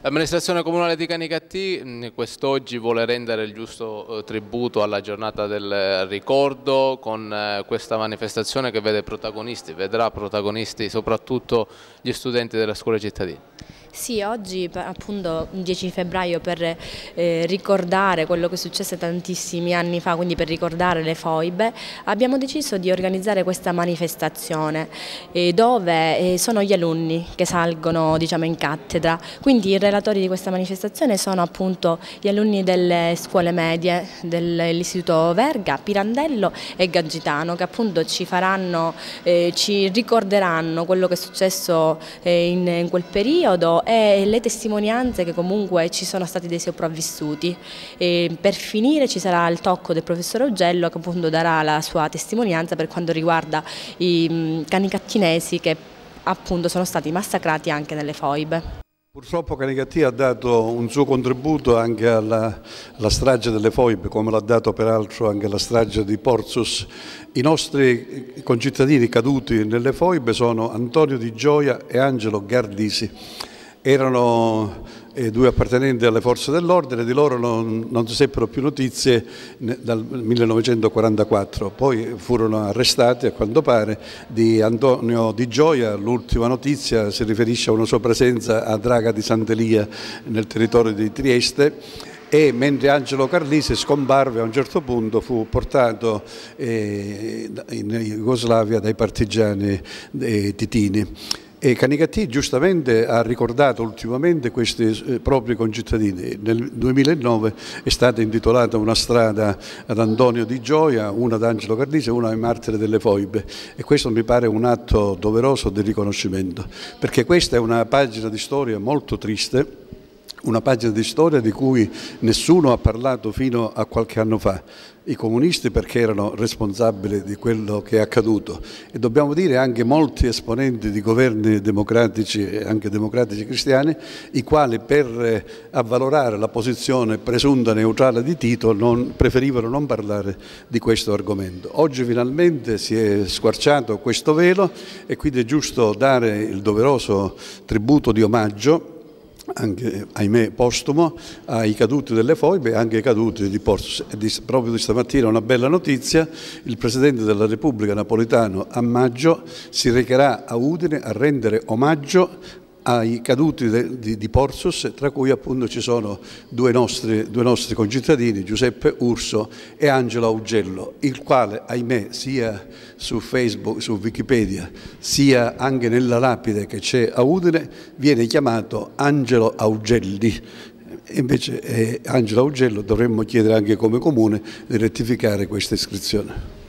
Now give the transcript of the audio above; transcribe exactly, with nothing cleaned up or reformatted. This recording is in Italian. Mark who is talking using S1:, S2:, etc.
S1: L'amministrazione comunale di Canicattì quest'oggi vuole rendere il giusto eh, tributo alla giornata del ricordo con eh, questa manifestazione che vede protagonisti, vedrà protagonisti soprattutto gli studenti delle scuole cittadine.
S2: Sì, oggi appunto il dieci febbraio per eh, ricordare quello che successe tantissimi anni fa, quindi per ricordare le foibe, abbiamo deciso di organizzare questa manifestazione eh, dove eh, sono gli alunni che salgono, diciamo, in cattedra. Quindi i relatori di questa manifestazione sono appunto gli alunni delle scuole medie dell'Istituto Verga, Pirandello e Gangitano, che appunto ci faranno, eh, ci ricorderanno quello che è successo eh, in, in quel periodo e le testimonianze che comunque ci sono stati dei sopravvissuti. E per finire ci sarà il tocco del professor Augello che appunto darà la sua testimonianza per quanto riguarda i canicattinesi che appunto sono stati massacrati anche nelle foibe.
S3: Purtroppo Canicattì ha dato un suo contributo anche alla, alla strage delle foibe, come l'ha dato peraltro anche la strage di Porzus. I nostri concittadini caduti nelle foibe sono Antonio Di Gioia e Angelo Gardisi. Erano eh, due appartenenti alle forze dell'ordine, di loro non, non si seppero più notizie dal millenovecentoquarantaquattro, poi furono arrestati a quanto pare. Di Antonio Di Gioia l'ultima notizia si riferisce a una sua presenza a Draga di Sant'Elia nel territorio di Trieste, e mentre Angelo Carlisi scomparve a un certo punto fu portato eh, in Jugoslavia dai partigiani eh, titini. E Canicattì giustamente ha ricordato ultimamente questi eh, propri concittadini. Nel duemilanove è stata intitolata una strada ad Antonio Di Gioia, una ad Angelo Cardisi e una ai martiri delle foibe, e questo mi pare un atto doveroso di riconoscimento, perché questa è una pagina di storia molto triste, una pagina di storia di cui nessuno ha parlato fino a qualche anno fa. I comunisti, perché erano responsabili di quello che è accaduto, e dobbiamo dire anche molti esponenti di governi democratici e anche democratici cristiani, i quali per avvalorare la posizione presunta neutrale di Tito non, preferivano non parlare di questo argomento. Oggi finalmente si è squarciato questo velo e quindi è giusto dare il doveroso tributo di omaggio, anche ahimè postumo, ai caduti delle foibe e anche ai caduti di Porzus. Proprio di stamattina una bella notizia: il Presidente della Repubblica Napolitano a maggio si recherà a Udine a rendere omaggio ai caduti de, di, di Porzus, tra cui appunto ci sono due nostri, due nostri concittadini, Giuseppe Urso e Angelo Augello, il quale ahimè sia su Facebook, su Wikipedia, sia anche nella lapide che c'è a Udine viene chiamato Angelo Augelli. Invece è Angelo Augello, dovremmo chiedere anche come comune di rettificare questa iscrizione.